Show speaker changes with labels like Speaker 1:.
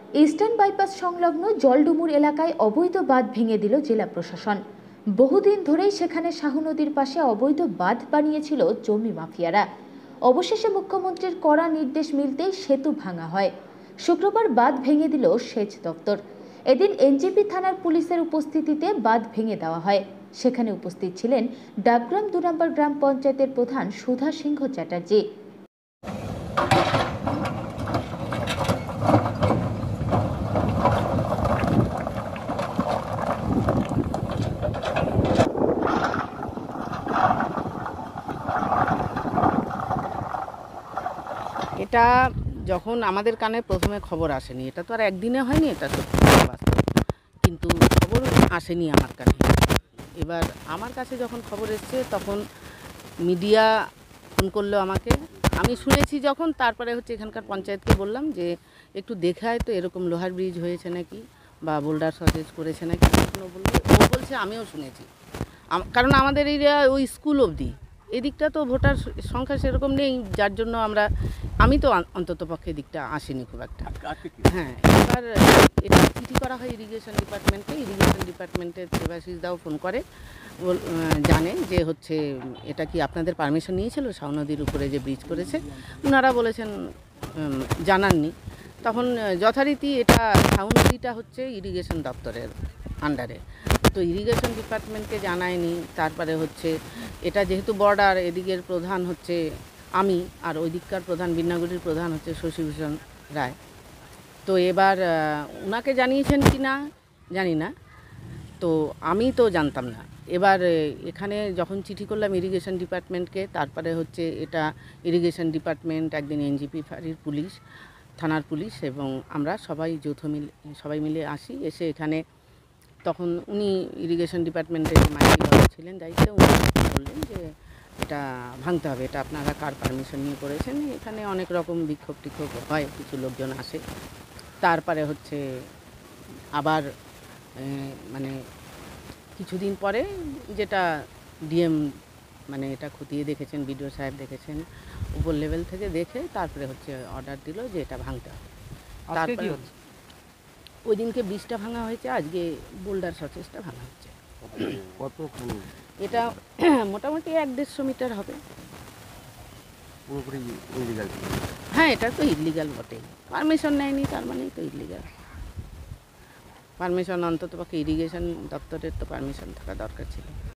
Speaker 1: Eastern bypass সংলগ্ন জলডুমুর এলাকায় অবৈধ বাঁধ ভেঙে দিল জেলা প্রশাসন। বহুদিন ধরেই সেখানে শাহু নদীর পাশে অবৈধ বাঁধ বানিয়েছিল জমি মাফিয়ারা। অবশেষে মুখ্যমন্ত্রীর কড়া নির্দেশ মিলতেই সেতু ভাঙা হয়। শুক্রবার বাঁধ ভেঙে দিল সেচ দপ্তর। এদিন এনজেপি থানার পুলিশের উপস্থিতিতে বাঁধ ভেঙে দেওয়া হয়। সেখানে উপস্থিত ছিলেন ডাবগ্রাম ২ নম্বর গ্রাম পঞ্চায়েতের প্রধান সুধা সিংহ চ্যাটার্জি।
Speaker 2: এটা যখন আমাদের কানে প্রথমে খবর আসেনি, এটা তো আর একদিনে হয়নি, এটা সত্যি বাস্তব, কিন্তু খবর আসেনি আমার কানে। এবার আমার কাছে যখন খবর এসছে তখন মিডিয়া ফোন করলো আমাকে, আমি শুনেছি যখন, তারপরে হচ্ছে এখানকার পঞ্চায়েতকে বললাম যে একটু দেখায় তো এরকম লোহার ব্রিজ হয়েছে নাকি বা বোল্ডার সটেজ করেছে নাকি। ও বলছে আমিও শুনেছি, কারণ আমাদের এরিয়া ওই স্কুল অবধি, এদিকটা তো ভোটার সংখ্যা সেরকম নেই, যার জন্য আমি তো অন্তত পক্ষে দিকটা আসিনি খুব একটা। হ্যাঁ, এবার এটা চিঠি করা হয় ইরিগেশন ডিপার্টমেন্টের দেবাশিস দাও ফোন করে, জানে যে হচ্ছে এটা কি আপনাদের পারমিশন নিয়েছিল শাহু নদীর উপরে যে ব্রিজ করেছে। ওনারা বলেছেন জানাননি। তখন যথারীতি এটা শাহু নদীটা হচ্ছে ইরিগেশন দপ্তরের আন্ডারে, তো ইরিগেশন ডিপার্টমেন্টকে জানায়নি। তারপরে হচ্ছে এটা যেহেতু বর্ডার, এদিকের প্রধান হচ্ছে আমি, আর ওই দিককার প্রধান বিন্নাগুড়ির প্রধান হচ্ছে শশীভূষণ রায়। তো এবার ওনাকে জানিয়েছেন কি না জানি না, তো আমি তো জানতাম না। এবার এখানে যখন চিঠি করলাম ইরিগেশন ডিপার্টমেন্টকে, তারপরে হচ্ছে এটা ইরিগেশন ডিপার্টমেন্ট, একদিন এনজিপি ফাঁড়ির পুলিশ, থানার পুলিশ এবং আমরা সবাই মিলে আসি। এসে এখানে তখন উনি ইরিগেশন ডিপার্টমেন্টের মাইকি ছিলেন দায়িত্বে, উনি বললেন যে এটা ভাঙতে হবে, এটা আপনারা কার পারমিশন নিয়ে করেছেন। এখানে অনেক রকম বিক্ষোভ টিক্ষোভ হয়, কিছু লোকজন আসে। তারপরে হচ্ছে আবার মানে কিছুদিন পরে যেটা ডিএম মানে এটা খতিয়ে দেখেছেন, বিডিও সাহেব দেখেছেন, উপর লেভেল থেকে দেখে তারপরে হচ্ছে অর্ডার দিল যে এটা ভাঙতে হবে। তারপরে ওই দিনকে ব্রিজটা ভাঙা হয়েছে, আজকে বোল্ডার সচেজটা ভাঙা হচ্ছে। এটা মোটামুটি ১-১৫০ মিটার হবে। হ্যাঁ, এটা তো ইলিগাল বটে, পারমিশন নেয়নি, তার মানেই তো ইলিগাল। পারমিশন অন্তত পক্ষে ইরিগেশন দপ্তরের তো পারমিশন থাকা দরকার ছিল।